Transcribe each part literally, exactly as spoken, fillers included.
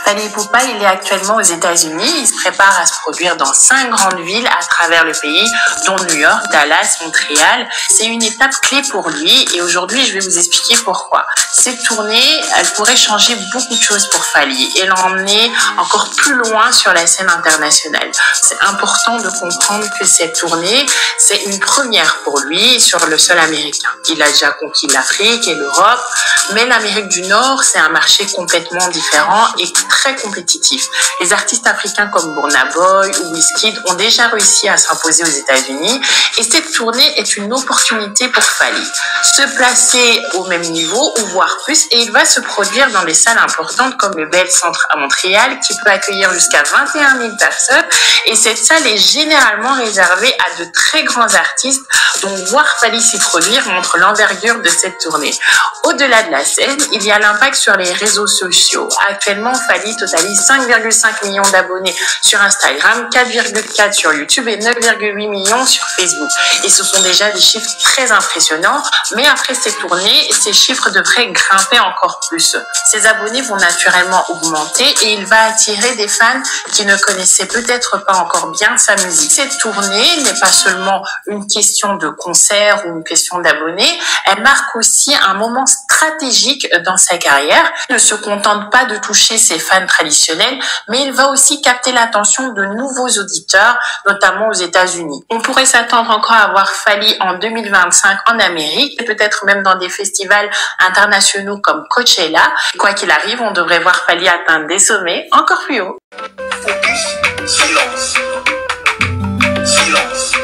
Fally Ipupa, il est actuellement aux États-Unis. Il se prépare à se produire dans cinq grandes villes à travers le pays, dont New York, Dallas, Montréal. C'est une étape clé pour lui et aujourd'hui, je vais vous expliquer pourquoi. Cette tournée, elle pourrait changer beaucoup de choses pour Fally et l'emmener encore plus loin sur la scène internationale. C'est important de comprendre que cette tournée, c'est une première pour lui sur le sol américain. Il a déjà conquis l'Afrique et l'Europe, mais l'Amérique du Nord, c'est un marché complètement différent et très compétitif. Les artistes africains comme Burna Boy ou Wizkid ont déjà réussi à s'imposer aux États-Unis et cette tournée est une opportunité pour Fally. Se placer au même niveau ou voire plus et il va se produire dans des salles importantes comme le Bell Centre à Montréal qui peut accueillir jusqu'à vingt et un mille personnes et cette salle est généralement réservée à de très grands artistes donc voir Fally s'y produire montre l'envergure de cette tournée. Au-delà de la scène, il y a l'impact sur les réseaux sociaux. Actuellement, Fally totalise cinq virgule cinq millions d'abonnés sur Instagram, quatre virgule quatre sur YouTube et neuf virgule huit millions sur Facebook. Et ce sont déjà des chiffres très impressionnants, mais après cette tournée, ces chiffres devraient grimper encore plus. Ses abonnés vont naturellement augmenter et il va attirer des fans qui ne connaissaient peut-être pas encore bien sa musique. Cette tournée n'est pas seulement une question de concert ou une question d'abonnés, elle marque aussi un moment stratégique dans sa carrière. Il ne se contente pas de toucher ses fans traditionnels, mais il va aussi capter l'attention de nouveaux auditeurs, notamment aux États-Unis. On pourrait s'attendre encore à voir Fally en deux mille vingt-cinq en Amérique, et peut-être même dans des festivals internationaux comme Coachella. Quoi qu'il arrive, on devrait voir Fally atteindre des sommets encore plus hauts. Focus, silence. Silence.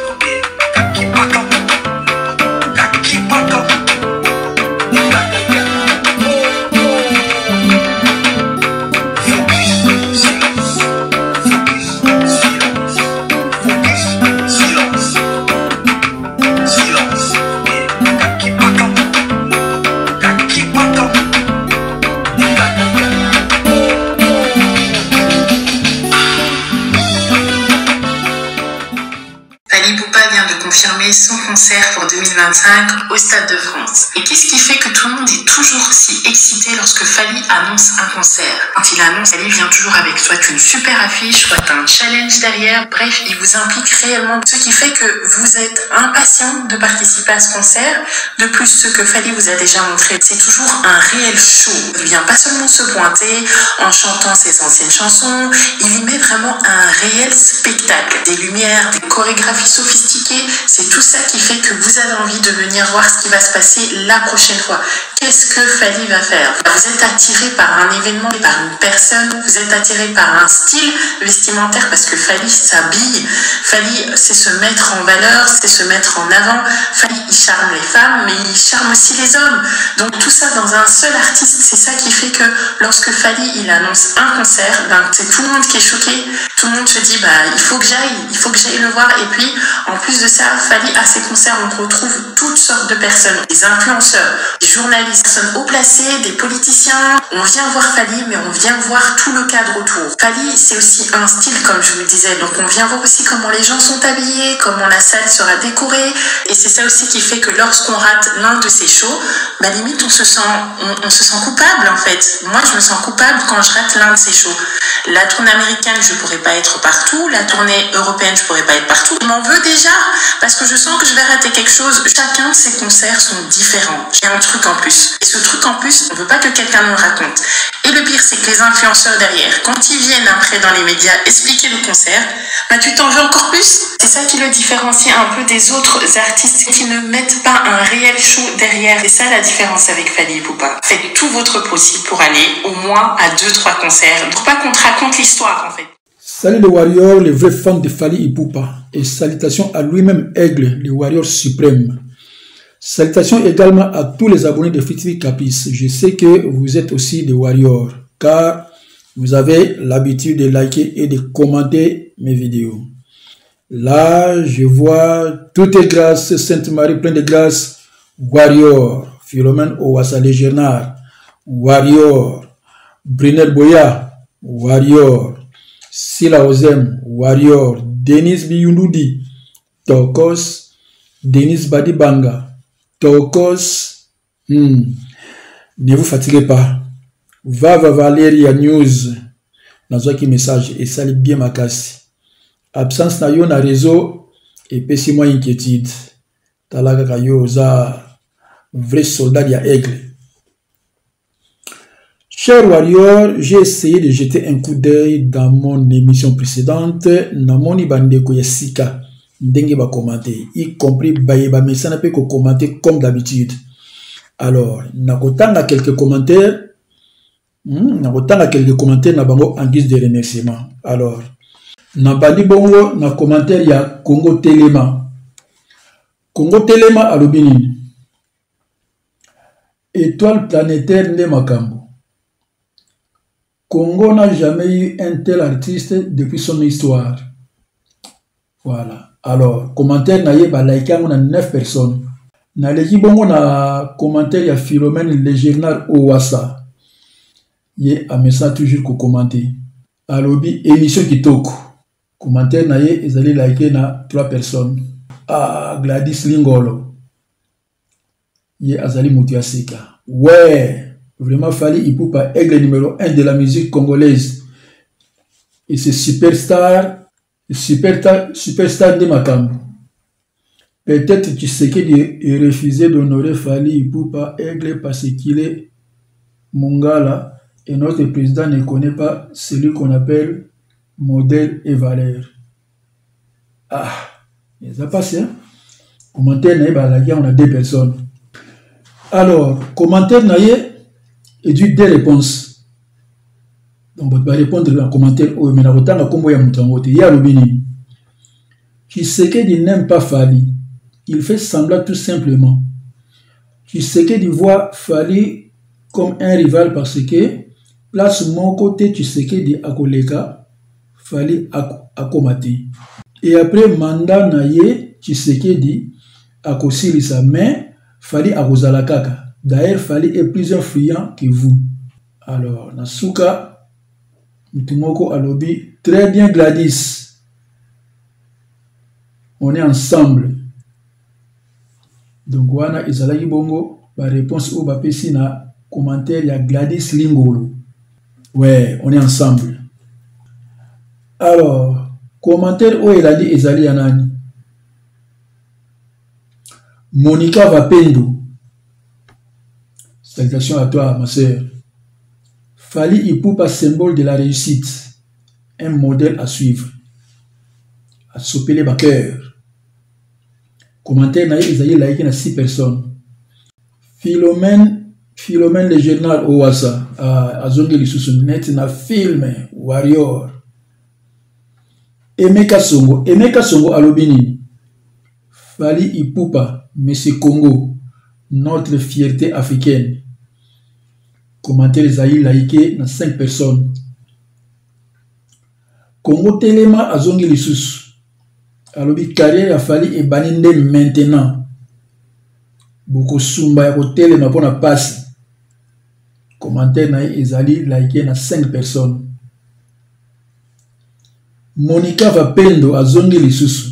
Confirmer son concert pour deux mille vingt-cinq au Stade de France. Et qu'est-ce qui fait que tout le monde est toujours si excité lorsque Fally annonce un concert? Quand il annonce, Fally vient toujours avec soit une super affiche, soit un challenge derrière. Bref, il vous implique réellement, ce qui fait que vous êtes impatient de participer à ce concert. De plus, ce que Fally vous a déjà montré, c'est toujours un réel show. Il vient pas seulement se pointer en chantant ses anciennes chansons, il y met vraiment un réel spectacle. Des lumières, des chorégraphies sophistiquées, c'est tout ça qui fait que vous avez envie de venir voir ce qui va se passer la prochaine fois. Qu'est-ce que Fally va faire? Vous êtes attiré par un événement, par une personne, vous êtes attiré par un style vestimentaire parce que Fally s'habille. Fally, c'est se mettre en valeur, c'est se mettre en avant. Fally, il charme les femmes, mais il charme aussi les hommes. Donc tout ça dans un seul artiste, c'est ça qui fait que lorsque Fally, il annonce un concert, ben, c'est tout le monde qui est choqué. Tout le monde se dit, bah, il faut que j'aille, il faut que j'aille le voir. Et puis, en plus de ça, Fally, à ses concerts, on retrouve toutes sortes de personnes, des influenceurs, des journalistes, des personnes haut placées, des politiciens. On vient voir Fally, mais on vient voir tout le cadre autour. Fally, c'est aussi un style, comme je vous le disais. Donc, on vient voir aussi comment les gens sont habillés, comment la salle sera décorée. Et c'est ça aussi qui fait que lorsqu'on rate l'un de ces shows, bah, limite, on se sent, on, on se sent coupable, en fait. Moi, je me sens coupable quand je rate l'un de ces shows. La tournée américaine, je pourrais pas être partout. La tournée européenne, je pourrais pas être partout. Je m'en veux déjà parce que je sens que je vais rater quelque chose. Chacun de ces concerts sont différents. J'ai un truc en plus. Et ce truc en plus, on veut pas que quelqu'un nous le raconte. Et le pire, c'est que les influenceurs derrière, quand ils viennent après dans les médias expliquer le concert, bah tu t'en veux encore plus. C'est ça qui le différencie un peu des autres artistes qui ne mettent pas un réel show derrière. C'est ça la différence avec Fally Ipupa. Faites tout votre possible pour aller au moins à deux trois concerts. Pour pas qu'on te raconte l'histoire en fait. Salut les warriors, les vrais fans de Fally Ipupa. Et salutations à lui-même Aigle, le warrior suprême. Salutations également à tous les abonnés de Fitri Capis. Je sais que vous êtes aussi des warriors, car vous avez l'habitude de liker et de commenter mes vidéos. Là, je vois tout est grâce, Sainte Marie pleine de grâce, warrior, Philomène Owasale Gernard, warrior, Brunel Boya, warrior, Sila Ozem, warrior, Denis Biyundoudi, Tokos, Denis Badibanga, Tokos, hmm. Ne vous fatiguez pas. Vava Valeria News, nazwaki message et sali bien makasi. Absence na yo na réseau et pesi moi inquiétude. Talaka ka yo za vrai soldat ya aigle. Chers warriors, j'ai essayé de jeter un coup d'œil dans mon émission précédente. Namoni bandeko ya sika ndenge ba commenter, y compris baye ba mesana pe ko commenter comme d'habitude. Alors, nakotanga quelques commentaires. Hmm, nakotanga quelques commentaires na bango en guise de remerciement. Alors, na bandi bongo na commentaire ya Congo Telema. Congo Telema alobini. Étoile planétaire nde makambo. Congo n'a jamais eu un tel artiste depuis son histoire. Voilà. Alors, commentaire na ye ba like on a neuf personnes. Na leki bongo na commentaire ya Philomène Légernard Owassa. Ye a message toujours ko commenter. Alobi émission kitoko. Commentaire na ye ezali like na trois personnes. Ah, Gladys Lingolo. Ye azali mutu ya sika. Ouais. Vraiment, Fally Ipupa est le numéro un de la musique congolaise. Et c'est superstar, superstar, superstar de Makambo. Peut-être tu sais qu'il est refusé d'honorer Fally Ipupa Aigle parce qu'il est Mongala et notre président ne connaît pas celui qu'on appelle modèle et valeur. Ah, ça passe, hein? Commentaire, on a deux personnes. Alors, commentaire, et du des réponses. Donc, on va répondre dans le commentaire. Oh, mais autant la combo ya mutangote. Ya Rubini. Qui sait qu'il n'aime pas Fally. Il fait semblant tout simplement. Qui sait qu'il voit Fally comme un rival parce que place mon côté, tu sais qu'il dit Akoleka, Fally Akomati. Et après, mandat naye, tu sais qu'il dit Akosirisa, mais Fally Akozalakaka. D'ailleurs, Fally est plus influent que vous. Alors, Nasuka, Mutumoko Alobi, très bien Gladys. On est ensemble. Donc, wana Izalaki Bongo, la réponse au Bapesi na commentaire, il y a Gladys Lingolo. Ouais, on est ensemble. Alors, commentaire où il a dit Ezali Yanani. Monica Vapendo. Salutations à toi, ma sœur. Fally Ipupa, symbole de la réussite. Un modèle à suivre. À sopeler ma cœur. Commentaire naïe, Isaïe laïque na six personnes. Philomène, Philomène le journal Owassa. À Zongi Lissusunet na film Warrior. Emeka Songo. Emeka Songo Alobini. Fally Ipupa, Monsieur Congo. Notre fierté africaine. Commentaire Zaï laïké na cinq personnes. Congo Telema Azongi Lissus. Alobi carrière a Fally et baninde maintenant. Beaucoup sumba ya Telema pour na passe. Commentaire na Ezali laïké na cinq personnes. Monica Vapendo Azongi Lissus.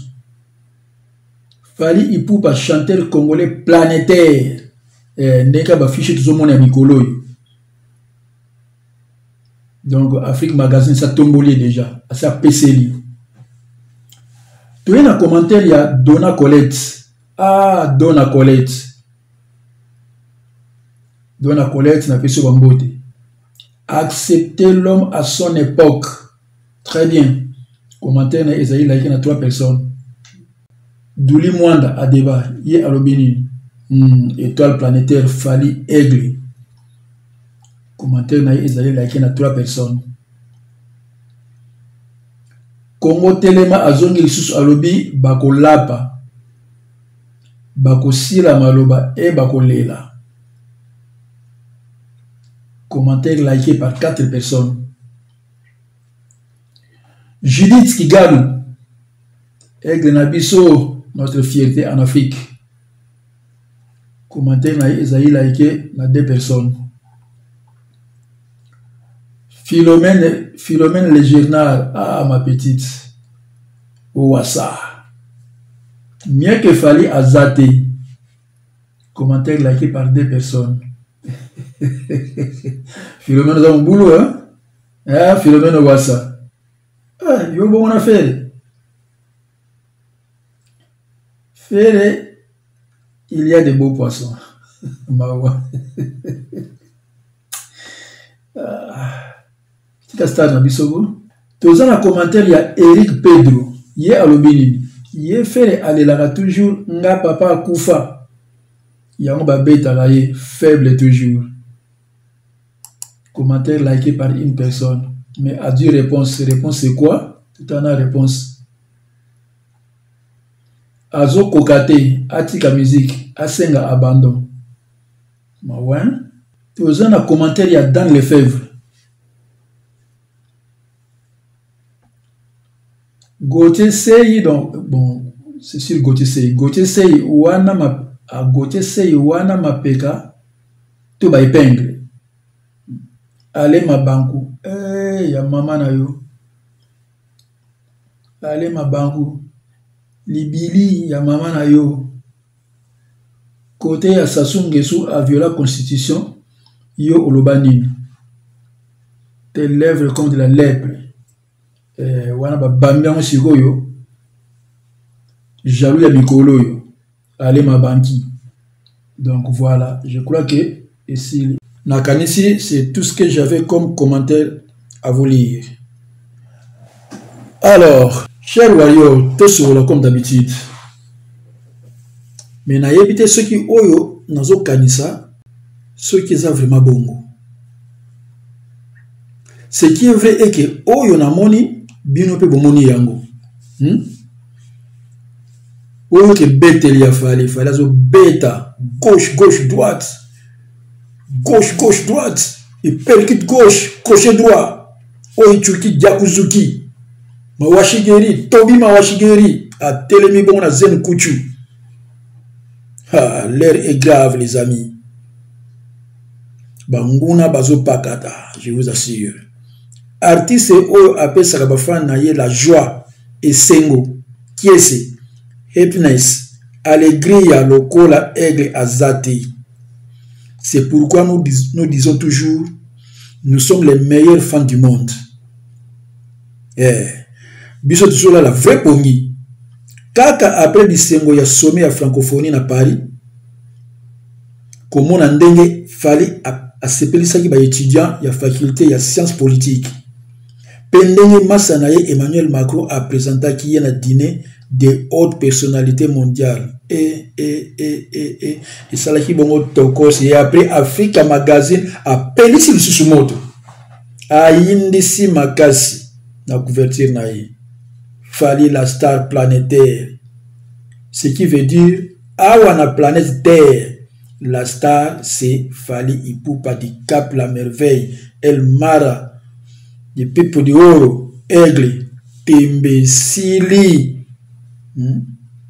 Fally Ipupa, chanteur congolais planétaire. Ndeka ba fiche tout le monde à Mikolo. Donc, Afrique Magazine, ça tombolier déjà. Ça P C L. Tu as un commentaire, il y a Donna Colette. Ah, Donna Colette. Donna Colette n'a pas su Bambote. Accepter l'homme à son époque. Très bien. Commentaire, il y a trois personnes. Douli Mwanda à débat, yé alobini, hmm, étoile planétaire Fally Aigle. Commentaire naïe ezali like na trois personnes. Congo Telema azongi lisusu alobi bako lapa, bako sila maloba et bako lela. Commentaire liké par quatre personnes. Judith Kigalu, Aigle Nabiso. Notre fierté en Afrique. Commentaire naïe Esaïe laïké na deux personnes. Philomène, Philomène Légernard, ah ma petite. Owassa. Mieux que Fally Azate. Commentaire liké par deux personnes. Philomène, nous avons un boulot, hein? Ah, Philomène Wassa. Ah, yo bon on a fait. Fait, il y a des beaux poissons. Mawa. Kasta na bisogo. Tous un commentaire, il y a Eric Pedro. Il y a Alobini. Il y a fait aller là toujours. Nga papa Koufa. Il y a un babé talaye faible toujours. Commentaire liké par une personne. Mais à dire réponse. Réponse c'est quoi? Tout en a réponse. Azo kokate. Atika musique. Asenga abandon. Ma ouais. Tous un commentaire, il y a dans les fèvres. Gauthier Sey, donc, bon, c'est sûr Gauthier Sey. Gauthier Sey, wana ma, a Gauthier Sey, wana ma peka, tout ba épingle. Allez ma banku, eh, ya mama na yo. Allez ma banku, libili, ya mama na yo. Côté ya Sassou Nguesso a violé la constitution, yo olobanini. Tes lèvres comme de la lèpre. Eh, wana ba bambiango sikoyo jaloux ya mikolo yo allez ma banki. Donc voilà, je crois que ici nakanisi c'est tout ce que j'avais comme commentaire à vous lire. Alors cher warrior tous comme d'habitude, mais na yebite ceux qui oyo nazo kanisa ceux qui sont vraiment bongo. Ce qui est vrai est que oyo na moni bino pe bomoni yango. Hmm? Oyo ke beteli ya fali, fali azo beta, gauche, gauche, droite, gauche, gauche, droite, et percute gauche, crochet droit, oyo chuki, jakuzuki, mawashigeri, tobi mawashigeri, a telemi bon na zen kuchu. Ah, l'air est grave les amis. Banguna bazo pakata, je vous assure. Artiste oyo appelle Sarabafan naye la joie et sengo qui est ce happiness alegria lokola aigle azati. C'est pourquoi nous, dis, nous disons toujours nous sommes les meilleurs fans du monde. Eh biso toujours là la vraie pongi kaka après bisengo ya sommet ya francophonie na Paris comment na ndenge fali a sepelisaki ba étudiants ya faculté ya sciences politiques. Pendenge Massanaye Emmanuel Macron a présenté qu'il y a un dîner de hautes personnalités mondiales. Et, et, et, et, et, et ça l'a qui bon tokos. Et après, Africa Magazine a pélissi le sous-moto. A indisi makasi. Na couverture naïe. Fali la star planétaire. Ce qui veut dire, awa na planète Terre. La star, c'est Fali Ipupa du Cap la Merveille. El Mara. Les peuples de oro, aigle, Tembesili, hmm?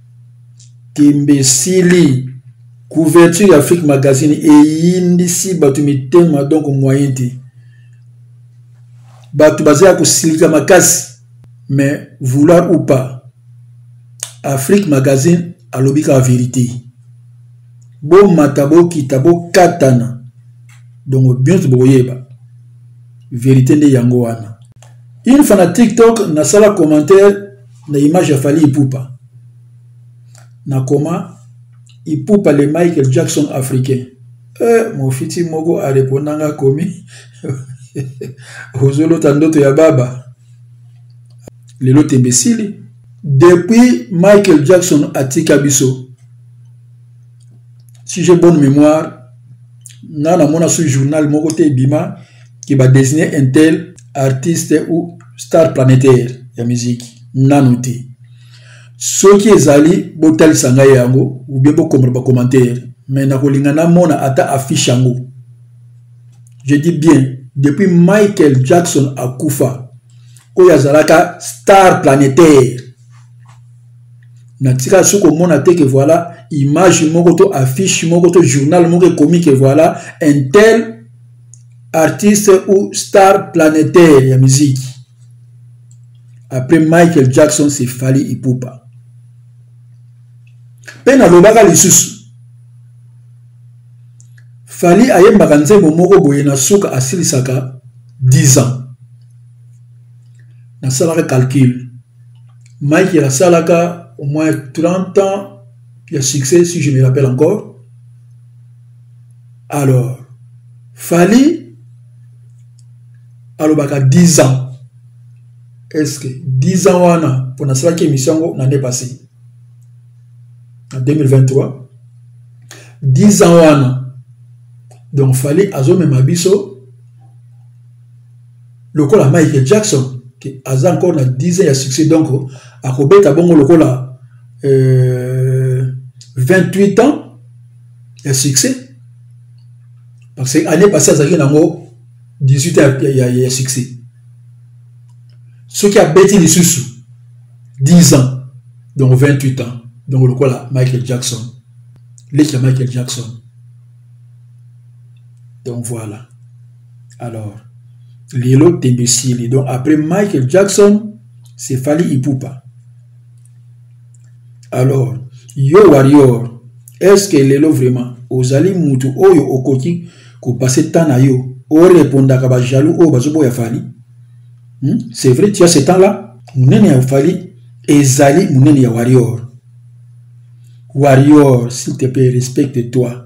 Tembesili, couverture Afrique Magazine et indisi batumitema donc moyente. Batu basé à Silika Makasi, mais vouloir ou pas, Afrique Magazine a l'obika la vérité. Bon matabo kitabo katana, donc bien te boyeba. Vérité de yango wana. Une fois na TikTok na sala commentaire na image ya Fali Ipupa. Na koma Ipupa le Michael Jackson africain. Eh mon fiti mogo a répondanga komi. Ozolo tandoto ya baba. Lelo tembesili. Depuis Michael Jackson atika biso. Si j'ai bonne mémoire, na na mona sur journal mogo te bima qui va désigner un tel artiste ou star planétaire de musique nanouti. Ceux qui est allé botel sangaye yango ou bien beaucoup de commentaires mais na kolingana mona ata affiche yango. Je dis bien depuis Michael Jackson a kufa oyazalaka star planétaire na tika soko mona te que voilà image moko to affiche moko to journal moko comique voilà un tel artiste ou star planétaire de musique. Après Michael Jackson, c'est Fali Ipupa. Pena lobaka lisusu. Fali aye maganze bomoko boye na suka asilisaka dix ans. na salaka calcul. Mike il a salaka au moins trente ans, il a succès si je me rappelle encore. Alors, Fally, alors baka dix ans. Est-ce que dix ans wana pour na salaka émission l'année passée en deux mille vingt-trois, dix ans wana. Donc Fally azo même abiso le col à Michael Jackson qui a encore na dix ans il a succès donc à Robert bongo le col à euh, vingt-huit ans il a succès parce que l'année passée à Zaginango dix-huit ans il a, il a succès. Ce qui a bêti les sous dix ans donc vingt-huit ans donc le col à Michael Jackson l'équipe Michael Jackson. Donc voilà. Alors Lelo Tembesili. Donc après Michael Jackson, c'est Fally Ipupa. Alors, Yo Warrior, est-ce que Lelo vraiment, Ozali Moutou, Oyo Okoki, ko passe temps na yo, o réponda kaba jaloux, o bazobo ya Fally. Hmm? C'est vrai, tu as ce temps-là, mounene ya Fally, Ezali mounene ya Warrior. Warrior, s'il te plaît, respecte-toi.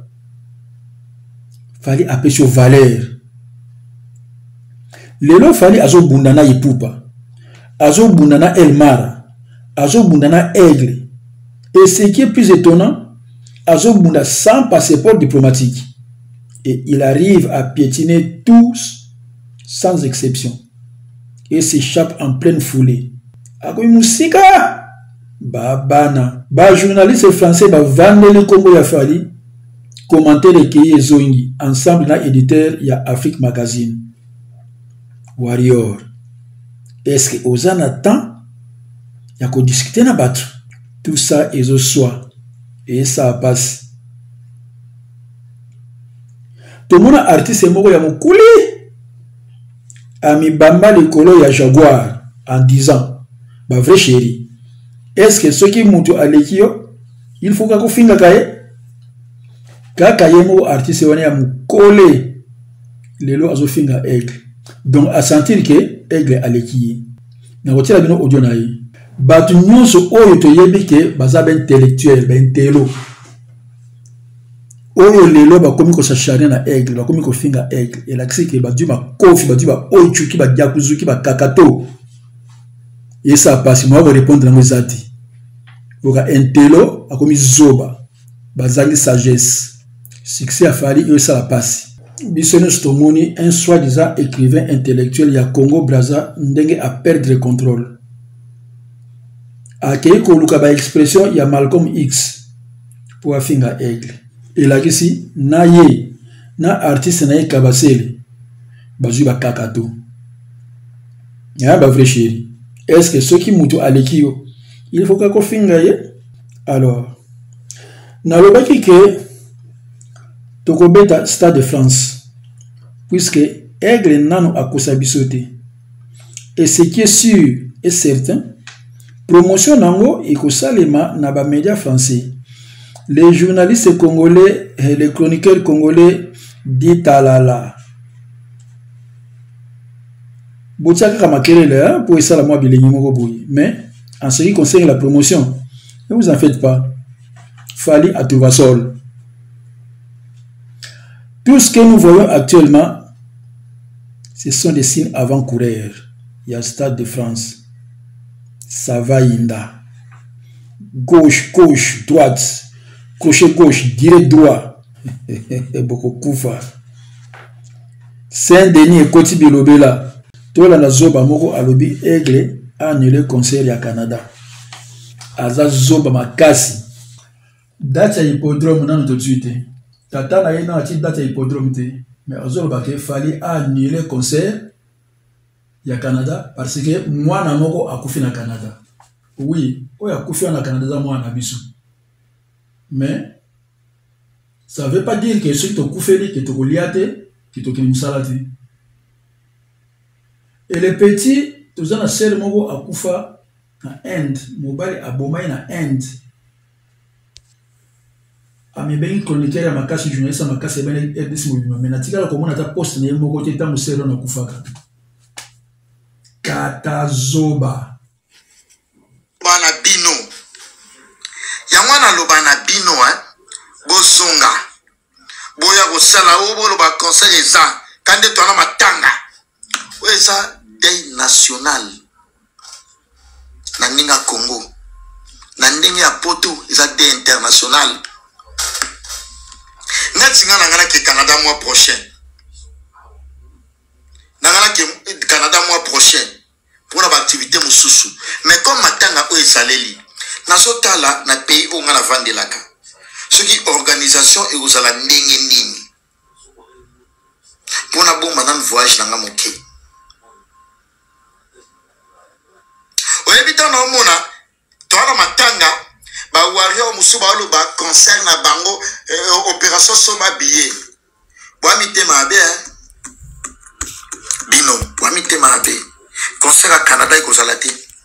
Fally appelle sur valeur. Lelo Fally azo bundana Ipupa, azo bundana Elmara, azo bundana Aigle. Et ce qui est plus étonnant, azo bunda sans passeport diplomatique. Et il arrive à piétiner tous sans exception. Et s'échappe en pleine foulée. Akoy musika, babana, ba journaliste français ba vendre le Congo ya Fally. Commentaire de Keye Zongi, ensemble na éditeur, il y a Afrique Magazine. Warrior. Est-ce que Ozan attend? Il y a qu'à discuter na battre. Tout ça est au soi. Et ça passe. Tout le monde a artiste moko ya mokouli. Ami Bamba le colo ya Jaguar en disant, bah vrai chéri. Est-ce que ceux qui montent à l'équio, il faut qu'on finga kaye? Kaka yemo artiste wana ya mukole lelo azo finga Aigle. Donc à sentir que Aigle aleki na kotila bino audio na yi batu nyonso oyo to yebi ke baza ba intellectuel ba intelo oyo lelo ba komi ko sachane na Aigle ba komi ko finga Aigle et l'accès que ba du ba kofi ba du ba ochu ki ba diakuzu ki ba kakato et ça passe moi va répondre na ngezati boka intelo akomi zoba bazali sagesse. Succès à Fally et ça la passe. Bissono Stomoni, un soi-disant écrivain intellectuel, ya Congo Brazza, ndenge à perdre le contrôle. A Keiko Lukaba expression, il y a Malcolm X pour Afinga Aigle. Et là ici, na ye, na artiste na ye kabasele, bazuba kakato. Ya ba vrai chéri. Est-ce que ceux qui moutou alekio, il faut qu'on finga ye? Alors, na lobaki ke Tokobeta Stade de France, puisque Aigle nano akosa bisote. Et ce qui est sûr et certain, promotion nango ekosalema na ba médias français. Les journalistes congolais et les chroniqueurs congolais dit talala. Boutiaka kamakelele pour essayer la moi bilingue moko boui. Mais en ce qui concerne la promotion, ne vous en faites pas. Fally à trouver sol. Tout ce que nous voyons actuellement, ce sont des signes avant-coureurs. Il y a Stade de France, Savaïnda, gauche, gauche, droite, crochet gauche, direct droit, beaucoup koufa. Saint-Denis et Koti Bilobela, tout la zoba moko alobi Aigle a annulé concert ya Canada. Aza zoba makasi. Date ya hippodrome nan tout de suite. Tata na yena ati date ya hippodrome te. Mais ozolo bake Fally a annulé concert ya Canada parce que moi na moko akufi na Canada. Oui, oya akufi na Canada za moi na biso. Mais ça veut pas dire que ceux qui kufeli que to koliate, que to kinimsalati. Et les petits, tous en a sel moko akufa na Inde, mobile abomai na Inde. Ami ben chroniqueur ya makasi journaliste makasi ben R D C mobile mais natika la komona ta poste na moko te ta musero na kufaka. Katazoba. Bana bino. Yangwana lo bana bino hein. Bozonga. Boya ko sala obo lo ba conseil eza. Kande tona matanga. Weza deuil national. Na ninga Congo. Na ndenge ya poto eza deuil international. Natinga na ngana ke Canada mois prochain. Nangana ke Canada mois prochain pour la activité mususu. Mais comme matanga o esaleli, na sotala na pays o ngana vandelaka. Ce qui organisation et aux ala ndenge nini. Pour na bomba nan voyage nanga moke. O ebita na omona to na matanga ba warrior musuba lo ba concert na bango eh, opération soma billet. Bo amite mabe hein. Bino, wamite mabe. Concert à Canada et Kozalati.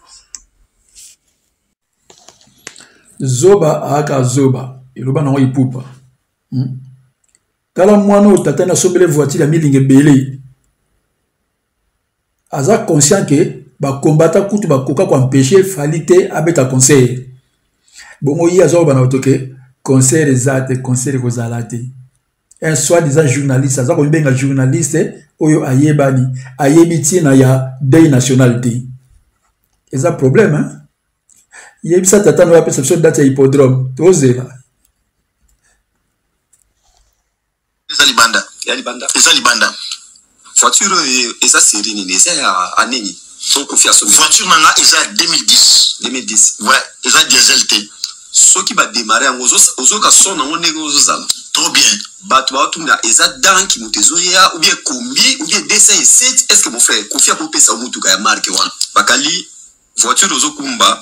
Zoba aka zoba. Iloba na ipupa. Hmm? Kala mwano tata na sombele voiture ya milinge belé. Aza conscient que ba combattre kutu ba koka kwa empêcher falite abeta conseil. Bongo yi azo ba na otoke conseil ezate conseil Kozalati. Un soi-disant journaliste, aza ko benga journaliste oyo ayebani ayebiti na ya deuil nationalité. Eza problème hein. Yebisa tata no ya perception date ya hippodrome. Tozela. Eza libanda, ya libanda. Eza libanda. Voiture eza série ni eza ya aneni. So confiance. Voiture nanga eza deux mille dix. deux mille dix. Ouais, eza diesel T. So qui va démarrer en ozo ozo ka son na ngone ozo zala. Trop bien. Bato ba tumna eza dan ki mutezo ya ou bien combi ou bien deux cent sept. Est-ce que mon frère confia pour pesa mutuka ya marque wana. Bakali voiture ozo kumba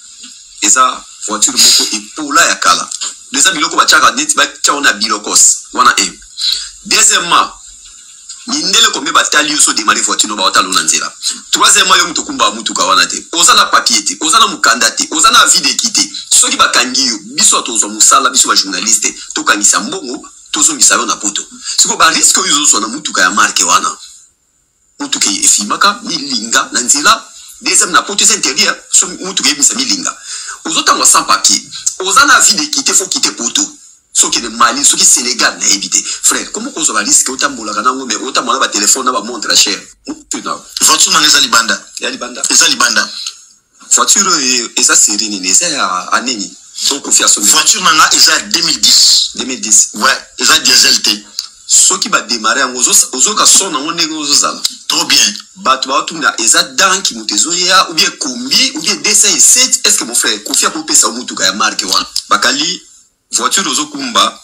eza voiture moko epola ya kala. Deza biloko ba chaka net ba chaona bilokos wana e. Deuxièmement, mindele kombe batali so démarrer voiture no ba otalo na nzela. Troisièmement, yo mutukumba mutuka wana te. Oza na papier te, oza na mukanda te, oza na vie de quitter. Soki bakangi yo biso tozo musala biso ba journaliste to kangisa mbongo tozo ngisalo na poto. Siko ba risque yo zo na mutuka ya marque wana. Mutuka efimaka milinga na nzela. Deuxième na poto intérieur so mutuka ebisa milinga. Ozo tangwa sans papier. Oza na vie de quitter faut quitter poto. Ce qui est Mali, ce qui est Sénégal, n'a évité. Frère, comment on se va risquer autant de temps, mais autant de téléphone, on va montrer cher. Voiture dans les Alibanda. Les Alibanda. Les Alibanda. Voiture et ça c'est rini, et ça à Neni. Donc confiance. Voiture nanga eza deux mille dix. deux mille dix. Ouais, eza diesel T. Ce qui va démarrer en ozo ozo ka son na ngone ozo zala. Trop bien. Bato ba tumna eza dan ki mutezo ya ou bien combi ou bien deux cent sept. Est-ce que mon frère confia pour pesa mutuka ya marque wana. Bakali voiture ozo kumba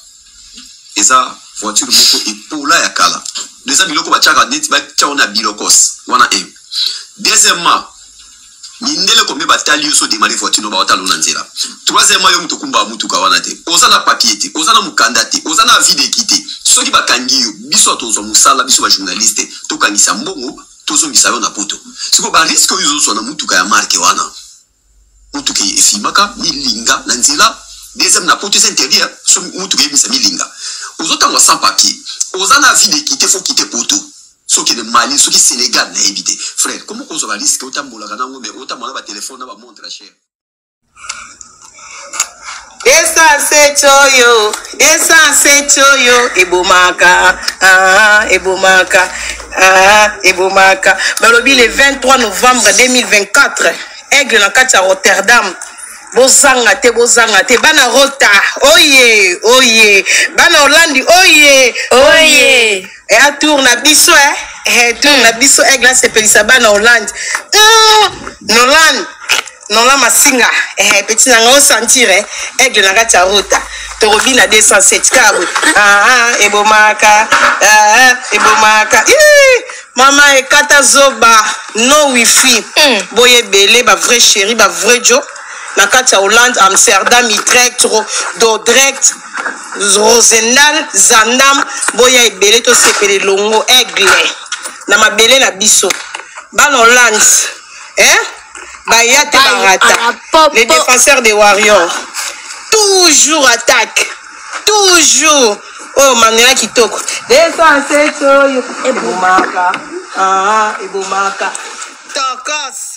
eza voiture moko epola ya kala. Deza biloko ba chaka net ba chaona bilokos wana e. Deuxièmement, mindele kombe batali so démarrer voiture no ba otalo na nzela. Troisièmement, yo mutukumba mutuka wana te. Oza na papier te, oza na mukanda te, oza na vie de quitter. Soki bakangi yo biso tozo musala biso ba journaliste to kangisa mbongo tozo ngisalo na poto. Siko ba risque yo zo na mutuka ya marque wana. Mutuka efimaka milinga na nzela. Deuxième na poto intérieur so mutuka ebisa milinga. Ozo tangwa sans papier. Oza na vie de quitter faut quitter poto. Ce qui est Mali, ce qui est Sénégal, n'a évité. Frère, comment on se va risquer autant de temps, mais autant de téléphone, on va montrer cher. Desanse choyo, desanse choyo, ebomaka, ah, ebomaka, ah, ebomaka. Balobi le vingt-trois novembre deux mille vingt-quatre, Aigle na kati ya Rotterdam. Bozanga te, bozanga te, bana Rota, oye, oye, bana Hollande, oye, oye. Et à tour na biso, eh, et tour na biso, Aigle se pelisa bana Hollande. Nolan, Nolan Masinga, eh, petit nanga au sentir, eh, Aigle na kati ya Rota. Torobi na deux cent sept kabu. Ah, ah, ebomaka, ah, ebomaka. Maman e kata zoba, no wifi. Boye belé, ba vrai chéri, ba vrai Joe. Na kati ya Hollande, Amsterdam, Utrecht, Dordrecht, Rosendal, Zandam, boya ebele to sepele longo Aigle. Na mabele na biso. Ban Hollande, hein? Bayate Barata, les défenseurs des Warriors. Toujours attaque. Toujours. Oh, Manuela Kitoko. Descends, c'est Ebomaka. Ah, Ebomaka. Toc. course.